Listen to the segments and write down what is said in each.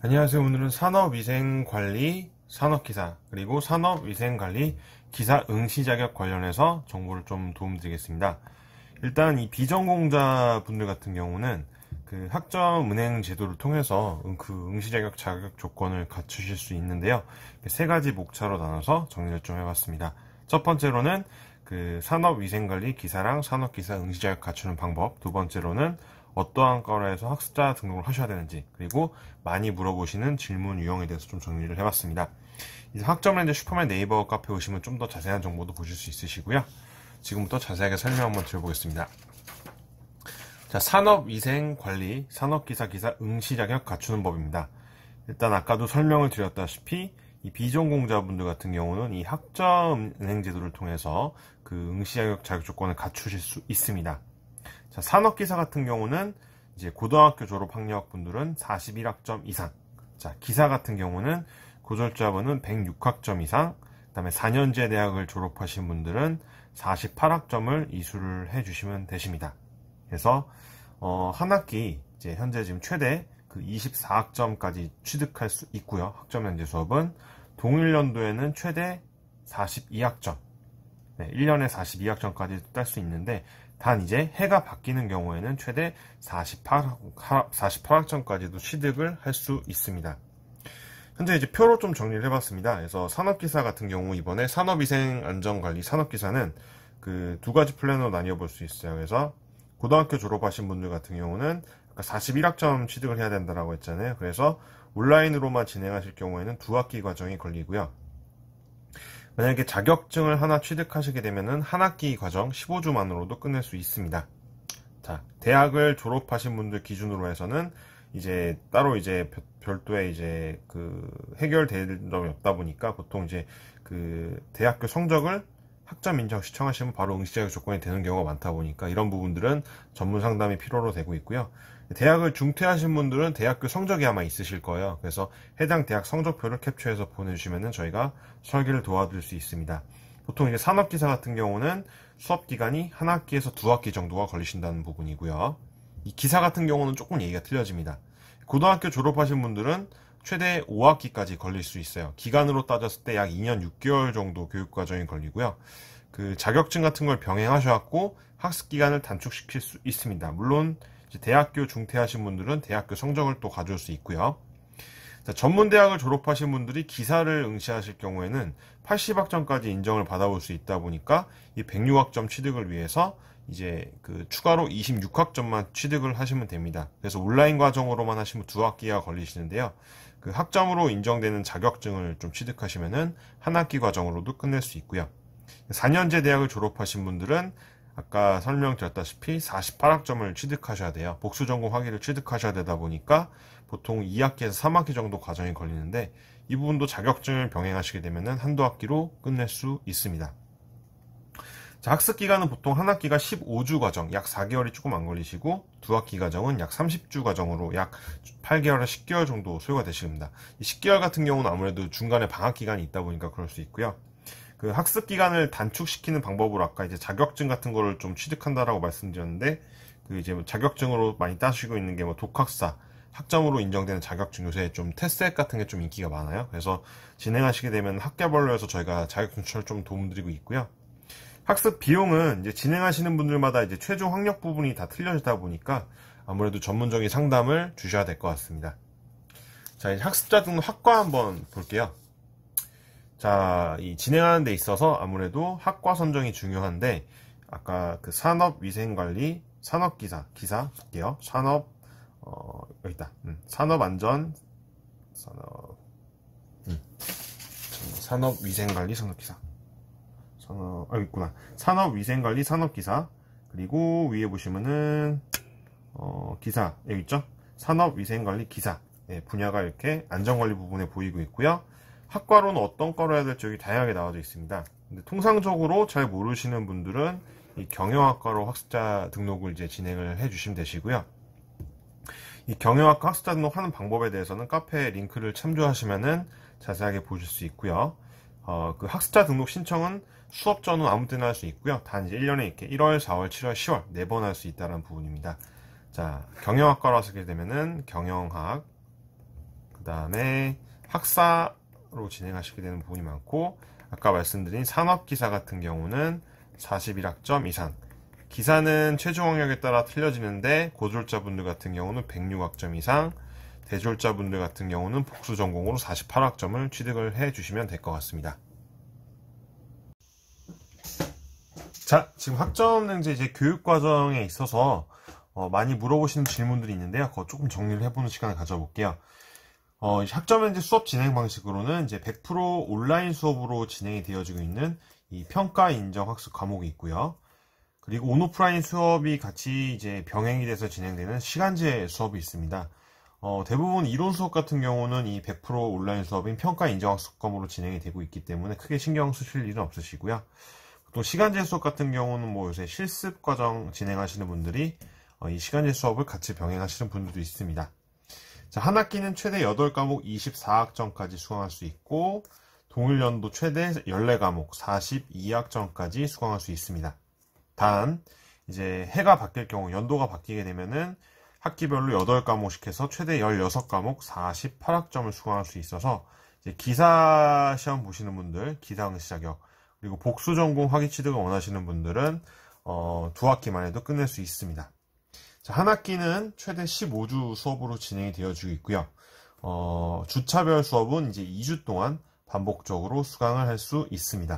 안녕하세요. 오늘은 산업위생관리, 산업기사, 그리고 산업위생관리 기사 응시 자격 관련해서 정보를 좀 도움드리겠습니다. 일단 이 비전공자분들 같은 경우는 그 학점은행 제도를 통해서 그 응시 자격 조건을 갖추실 수 있는데요. 세 가지 목차로 나눠서 정리를 좀 해봤습니다. 첫 번째로는 그 산업위생관리 기사랑 산업기사 응시 자격 갖추는 방법, 두 번째로는 어떠한 과로에서 학습자 등록을 하셔야 되는지, 그리고 많이 물어보시는 질문 유형에 대해서 좀 정리를 해봤습니다. 이제 학점을 이제 슈퍼맨 네이버 카페 오시면 좀 더 자세한 정보도 보실 수 있으시고요. 지금부터 자세하게 설명 한번 드려보겠습니다. 자, 산업위생관리, 산업기사 기사 응시 자격 갖추는 법입니다. 일단 아까도 설명을 드렸다시피 이 비전공자분들 같은 경우는 이 학점은행 제도를 통해서 그 응시 자격 조건을 갖추실 수 있습니다. 자, 산업기사 같은 경우는 이제 고등학교 졸업 학력분들은 41학점 이상. 자, 기사 같은 경우는 고졸자분은 106학점 이상. 그다음에 4년제 대학을 졸업하신 분들은 48학점을 이수를 해주시면 되십니다. 그래서 한 학기 이제 현재 지금 최대 그 24학점까지 취득할 수 있고요. 학점 면제 수업은 동일 연도에는 최대 42학점. 네, 1년에 42학점까지 딸 수 있는데, 단 이제 해가 바뀌는 경우에는 최대 48학점까지도 취득을 할 수 있습니다. 현재 이제 표로 좀 정리를 해봤습니다. 그래서 산업기사 같은 경우 이번에 산업위생안전관리 산업기사는 그 두 가지 플랜으로 나뉘어 볼 수 있어요. 그래서 고등학교 졸업하신 분들 같은 경우는 아까 41학점 취득을 해야 된다고 했잖아요. 그래서 온라인으로만 진행하실 경우에는 2학기 과정이 걸리고요. 만약에 자격증을 하나 취득하시게 되면은 한 학기 과정 15주만으로도 끝낼 수 있습니다. 자, 대학을 졸업하신 분들 기준으로 해서는 이제 따로 이제 별도의 이제 그 해결될 점이 없다 보니까 보통 이제 그 대학교 성적을 학점 인정 시청하시면 바로 응시 자격 조건이 되는 경우가 많다 보니까 이런 부분들은 전문 상담이 필요로 되고 있고요. 대학을 중퇴하신 분들은 대학교 성적이 아마 있으실 거예요. 그래서 해당 대학 성적표를 캡처해서 보내주시면 저희가 설계를 도와드릴 수 있습니다. 보통 이제 산업기사 같은 경우는 수업기간이 한 학기에서 2학기 정도가 걸리신다는 부분이고요. 이 기사 같은 경우는 조금 얘기가 틀려집니다. 고등학교 졸업하신 분들은 최대 5학기까지 걸릴 수 있어요. 기간으로 따졌을 때 약 2년 6개월 정도 교육과정이 걸리고요. 그 자격증 같은 걸 병행하셔갖고 학습기간을 단축시킬 수 있습니다. 물론 대학교 중퇴하신 분들은 대학교 성적을 또 가져올 수 있고요. 자, 전문대학을 졸업하신 분들이 기사를 응시하실 경우에는 80학점까지 인정을 받아볼 수 있다 보니까 이 106학점 취득을 위해서 이제 그 추가로 26학점만 취득을 하시면 됩니다. 그래서 온라인 과정으로만 하시면 2학기가 걸리시는데요. 그 학점으로 인정되는 자격증을 좀 취득하시면은 한 학기 과정으로도 끝낼 수 있고요. 4년제 대학을 졸업하신 분들은 아까 설명드렸다시피 48학점을 취득하셔야 돼요. 복수 전공 학위를 취득하셔야 되다 보니까 보통 2학기에서 3학기 정도 과정이 걸리는데 이 부분도 자격증을 병행하시게 되면 한두 학기로 끝낼 수 있습니다. 자, 학습 기간은 보통 한 학기가 15주 과정, 약 4개월이 조금 안 걸리시고 두 학기 과정은 약 30주 과정으로 약 8개월에서 10개월 정도 소요가 되십니다. 이 10개월 같은 경우는 아무래도 중간에 방학 기간이 있다 보니까 그럴 수 있고요. 그 학습 기간을 단축시키는 방법으로 아까 이제 자격증 같은 거를 좀 취득한다라고 말씀드렸는데, 그 이제 자격증으로 많이 따시고 있는 게 뭐 독학사, 학점으로 인정되는 자격증, 요새 좀 테스트앱 같은 게 좀 인기가 많아요. 그래서 진행하시게 되면 학교별로 해서 저희가 자격증 추천을 좀 도움드리고 있고요. 학습 비용은 이제 진행하시는 분들마다 이제 최종 학력 부분이 다 틀려지다 보니까 아무래도 전문적인 상담을 주셔야 될 것 같습니다. 자, 이제 학습자 등록 학과 한번 볼게요. 자, 이 진행하는 데 있어서 아무래도 학과 선정이 중요한데, 아까 그 산업위생관리, 산업기사, 기사 볼게요. 여기 있다. 산업위생관리, 산업기사. 여기 있구나. 산업위생관리, 산업기사. 그리고 위에 보시면은, 기사, 여기 있죠? 산업위생관리, 기사. 네, 분야가 이렇게 안전관리 부분에 보이고 있고요. 학과로는 어떤 과로 해야 될지 여기 다양하게 나와져 있습니다. 근데 통상적으로 잘 모르시는 분들은 이 경영학과로 학습자 등록을 이제 진행을 해 주시면 되시고요. 이 경영학과 학습자 등록하는 방법에 대해서는 카페 링크를 참조하시면은 자세하게 보실 수 있고요. 그 학습자 등록 신청은 수업 전후 아무 때나 할 수 있고요. 단 이제 1년에 이렇게 1월, 4월, 7월, 10월 4번 할 수 있다는 부분입니다. 자, 경영학과로 하시게 되면은 경영학, 그 그 다음에 학사로 진행하시게 되는 부분이 많고, 아까 말씀드린 산업기사 같은 경우는 41학점 이상, 기사는 최종 학력에 따라 틀려지는데 고졸자분들 같은 경우는 106학점 이상, 대졸자분들 같은 경우는 복수 전공으로 48학점을 취득을 해 주시면 될 것 같습니다. 자, 지금 학점 능제 이제 교육 과정에 있어서 많이 물어보시는 질문들이 있는데요. 그거 조금 정리를 해보는 시간을 가져볼게요. 학점 능제 수업 진행 방식으로는 이제 100% 온라인 수업으로 진행이 되어지고 있는 이 평가 인정 학습 과목이 있고요. 그리고 온오프라인 수업이 같이 이제 병행이 돼서 진행되는 시간제 수업이 있습니다. 대부분 이론 수업 같은 경우는 이 100% 온라인 수업인 평가 인정 학습과목으로 진행이 되고 있기 때문에 크게 신경 쓰실 일은 없으시고요. 또 시간제 수업 같은 경우는 뭐 요새 실습 과정 진행하시는 분들이 이 시간제 수업을 같이 병행하시는 분들도 있습니다. 자, 한 학기는 최대 8과목 24학점까지 수강할 수 있고, 동일 연도 최대 14과목 42학점까지 수강할 수 있습니다. 단, 이제 해가 바뀔 경우, 연도가 바뀌게 되면은 학기별로 8과목씩 해서 최대 16과목 48학점을 수강할 수 있어서, 이제 기사 시험 보시는 분들, 기사응시 자격, 그리고 복수 전공 학위 취득을 원하시는 분들은, 2학기만 해도 끝낼 수 있습니다. 자, 한 학기는 최대 15주 수업으로 진행이 되어지고 있고요. 주차별 수업은 이제 2주 동안 반복적으로 수강을 할 수 있습니다.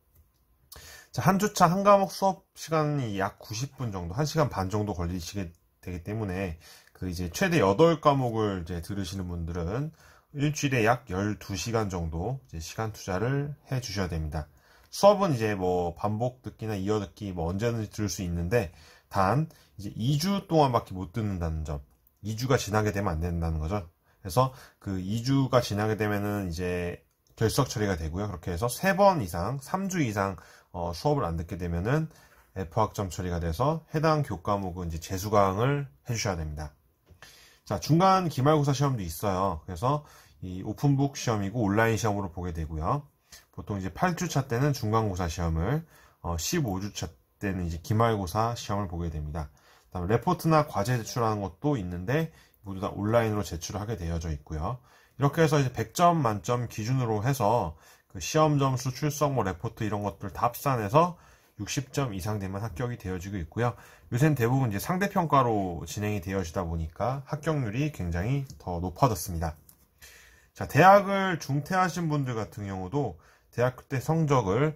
자, 한 주차 한 과목 수업 시간이 약 90분 정도, 1시간 반 정도 걸리시게 되기 때문에, 그 이제 최대 8과목을 이제 들으시는 분들은 일주일에 약 12시간 정도 이제 시간 투자를 해 주셔야 됩니다. 수업은 이제 뭐 반복 듣기나 이어 듣기 뭐 언제든지 들을 수 있는데, 단 이제 2주 동안밖에 못 듣는다는 점, 2주가 지나게 되면 안 된다는 거죠. 그래서 그 2주가 지나게 되면은 이제 결석 처리가 되고요. 그렇게 해서 3번 이상, 3주 이상 수업을 안 듣게 되면은 F학점 처리가 돼서 해당 교과목은 이제 재수강을 해주셔야 됩니다. 자, 중간 기말고사 시험도 있어요. 그래서 이 오픈북 시험이고 온라인 시험으로 보게 되고요. 보통 이제 8주차 때는 중간고사 시험을, 15주차 때는 이제 기말고사 시험을 보게 됩니다. 그다음 레포트나 과제 제출하는 것도 있는데 모두 다 온라인으로 제출을 하게 되어져 있고요. 이렇게 해서 이제 100점 만점 기준으로 해서 그 시험 점수, 출석, 뭐 레포트 이런 것들 다 합산해서 60점 이상 되면 합격이 되어지고 있고요. 요새는 대부분 이제 상대평가로 진행이 되어지다 보니까 합격률이 굉장히 더 높아졌습니다. 자, 대학을 중퇴하신 분들 같은 경우도 대학교 때 성적을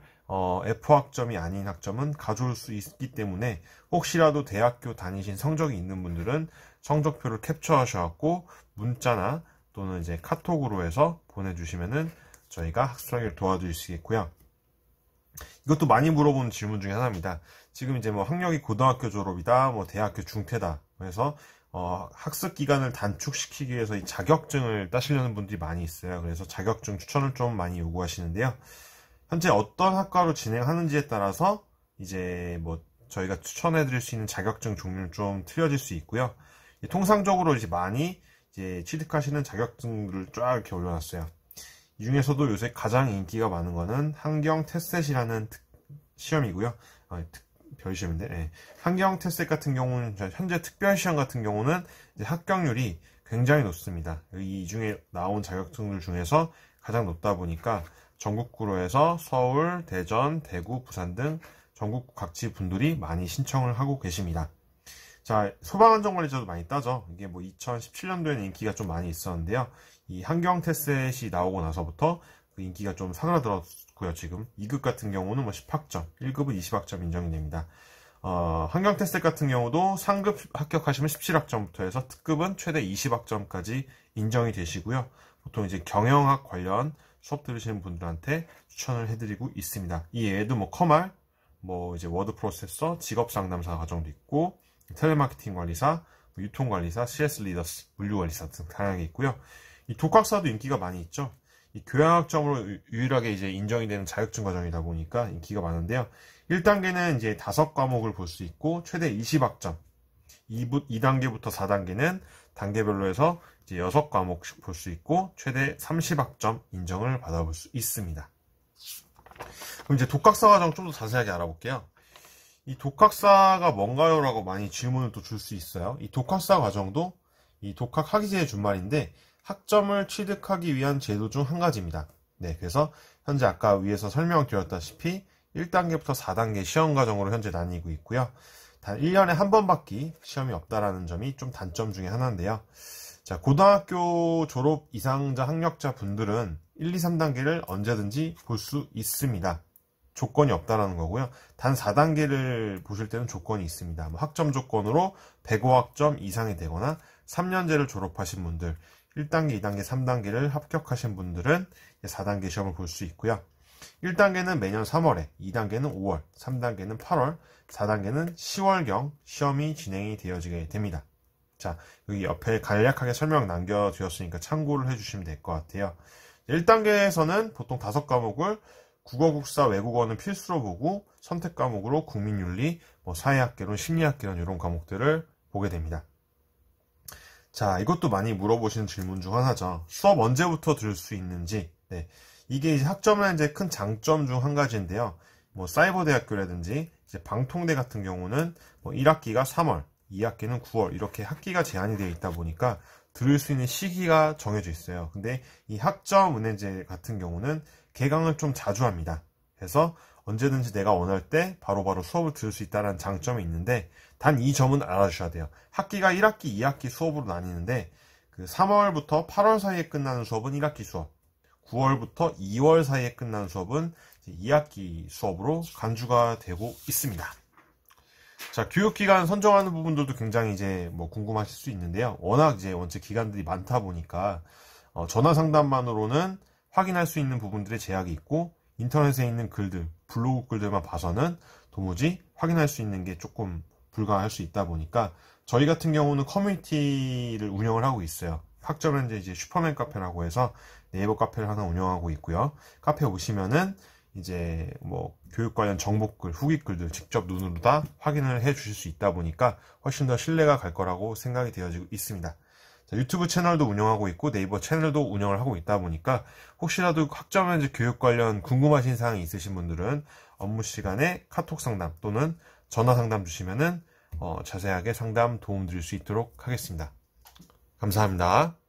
F학점이 아닌 학점은 가져올 수 있기 때문에 혹시라도 대학교 다니신 성적이 있는 분들은 성적표를 캡처하셔갖고 문자나 또는 이제 카톡으로 해서 보내주시면은 저희가 학습하기를 도와드릴 수 있겠고요. 이것도 많이 물어보는 질문 중에 하나입니다. 지금 이제 뭐 학력이 고등학교 졸업이다, 뭐 대학교 중퇴다. 그래서 학습 기간을 단축시키기 위해서 이 자격증을 따시려는 분들이 많이 있어요. 그래서 자격증 추천을 좀 많이 요구하시는데요. 현재 어떤 학과로 진행하는지에 따라서 이제 뭐 저희가 추천해드릴 수 있는 자격증 종류는 좀 틀려질 수 있고요. 통상적으로 이제 많이 이제 취득하시는 자격증들을 쫙 이렇게 올려놨어요. 이 중에서도 요새 가장 인기가 많은 거는 환경 테스트이라는 시험이고요. 별 시험인데, 네. 환경 테스트 같은 경우는 현재 특별 시험 같은 경우는 이제 합격률이 굉장히 높습니다. 이 중에 나온 자격증들 중에서 가장 높다 보니까 전국구로 해서 서울, 대전, 대구, 부산 등 전국 각지 분들이 많이 신청을 하고 계십니다. 자, 소방안전관리자도 많이 따죠. 이게 뭐 2017년도에는 인기가 좀 많이 있었는데요. 이 환경 테스트이 나오고 나서부터 그 인기가 좀 사그라들었고요. 지금 2급 같은 경우는 뭐 10학점, 1급은 20학점 인정이 됩니다. 환경 테스트 같은 경우도 상급 합격하시면 17학점부터 해서 특급은 최대 20학점까지 인정이 되시고요. 보통 이제 경영학 관련 수업 들으시는 분들한테 추천을 해드리고 있습니다. 이 외에도 뭐 커말, 뭐 이제 워드 프로세서, 직업 상담사 과정도 있고, 텔레마케팅 관리사, 유통 관리사, CS 리더스, 물류 관리사 등 다양하게 있고요. 이 독학사도 인기가 많이 있죠. 이 교양학점으로 유일하게 이제 인정이 되는 자격증 과정이다 보니까 인기가 많은데요. 1단계는 이제 5과목을 볼 수 있고 최대 20학점, 2단계부터 4단계는 단계별로 해서 이제 6과목씩 볼 수 있고 최대 30학점 인정을 받아볼 수 있습니다. 그럼 이제 독학사 과정 좀 더 자세하게 알아볼게요. 이 독학사가 뭔가요? 라고 많이 질문을 또 줄 수 있어요. 이 독학사 과정도 이 독학 학위제의 준말인데 학점을 취득하기 위한 제도 중 한 가지입니다. 네, 그래서 현재 아까 위에서 설명드렸다시피 1단계부터 4단계 시험 과정으로 현재 나뉘고 있고요. 단 1년에 한 번밖에 시험이 없다라는 점이 좀 단점 중에 하나인데요. 자, 고등학교 졸업 이상자 학력자 분들은 1, 2, 3단계를 언제든지 볼 수 있습니다. 조건이 없다라는 거고요. 단 4단계를 보실 때는 조건이 있습니다. 학점 조건으로 105학점 이상이 되거나 3년제를 졸업하신 분들, 1단계, 2단계, 3단계를 합격하신 분들은 4단계 시험을 볼 수 있고요. 1단계는 매년 3월에, 2단계는 5월, 3단계는 8월, 4단계는 10월경 시험이 진행이 되어지게 됩니다. 자, 여기 옆에 간략하게 설명 남겨드렸으니까 참고를 해주시면 될 것 같아요. 1단계에서는 보통 5과목을 국어, 국사, 외국어는 필수로 보고 선택 과목으로 국민윤리, 사회학개론, 심리학개론 이런 과목들을 보게 됩니다. 자, 이것도 많이 물어보시는 질문 중 하나죠. 수업 언제부터 들을 수 있는지. 네, 이게 이제 학점의 이제 큰 장점 중 한 가지인데요. 사이버대학교라든지 이제 방통대 같은 경우는 1학기가 3월, 2학기는 9월 이렇게 학기가 제한이 되어 있다 보니까 들을 수 있는 시기가 정해져 있어요. 근데 이 학점은행제 같은 경우는 개강을 좀 자주 합니다. 그래서 언제든지 내가 원할 때 바로바로 수업을 들을 수 있다는 장점이 있는데 단 이 점은 알아주셔야 돼요. 학기가 1학기, 2학기 수업으로 나뉘는데 그 3월부터 8월 사이에 끝나는 수업은 1학기 수업, 9월부터 2월 사이에 끝나는 수업은 2학기 수업으로 간주가 되고 있습니다. 자, 교육기간 선정하는 부분들도 굉장히 이제 궁금하실 수 있는데요. 워낙 이제 원체 기간들이 많다 보니까 전화 상담만으로는 확인할 수 있는 부분들의 제약이 있고 인터넷에 있는 글들, 블로그 글들만 봐서는 도무지 확인할 수 있는 게 조금 불가할 수 있다 보니까 저희 같은 경우는 커뮤니티를 운영을 하고 있어요. 학점은 이제 슈퍼맨 카페라고 해서 네이버 카페를 하나 운영하고 있고요. 카페 오시면은 이제 교육 관련 정보글, 후기글들 직접 눈으로 다 확인을 해 주실 수 있다 보니까 훨씬 더 신뢰가 갈 거라고 생각이 되어지고 있습니다. 자, 유튜브 채널도 운영하고 있고 네이버 채널도 운영을 하고 있다 보니까 혹시라도 학점면제 교육 관련 궁금하신 사항이 있으신 분들은 업무 시간에 카톡 상담 또는 전화 상담 주시면은 자세하게 상담 도움 드릴 수 있도록 하겠습니다. 감사합니다.